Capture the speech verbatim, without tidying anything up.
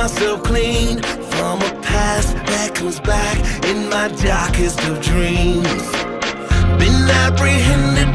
myself clean from a past that comes back in my darkest of dreams. Been apprehended